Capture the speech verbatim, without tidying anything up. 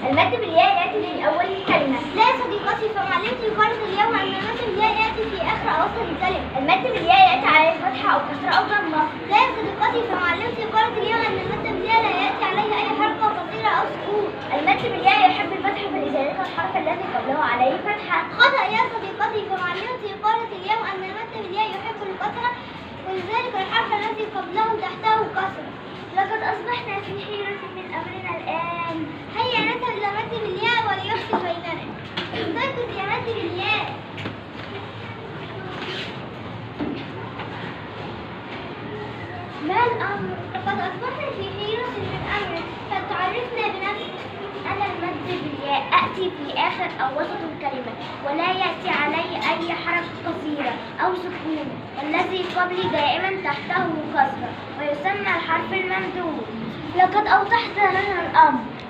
المد بالياء يأتي في أول الكلمة. لا يا صديقتي، فمعلمتي قالت اليوم أن المد بالياء يأتي في آخر أو وسط الكلمة. المد بالياء يأتي عليه فتحة أو كسرة أو ضمة. لا يا صديقتي، فمعلمتي قالت اليوم أن المد بالياء لا يأتي عليه أي حركة قصيرة أو سكون. المد بالياء يحب الفتح فلذلك الحرف الذي قبله عليه فتحة. خطأ يا صديقتي، فمعلمتي قالت اليوم أن المد بالياء يحب الكسرة ولذلك الحرف الذي قبله تحته كسرة. لقد أصبحنا في حيرة من أمرنا الآن. هيا نذهب إلى مد بالياء وليحكي بيننا. انطلقوا يا مد بالياء. ما الأمر؟ لقد أصبحنا في حيرة من أمرك، فتعرفنا بنفسك. أنا المد بالياء أأتي في آخر أو وسط الكلمة ولا يأتي علي أي حرف قصيرة أو سكون، والذي قبلي دائما تحته كسرة ويسمى الحرف الممدود. لقد أوضحت لنا الأمر.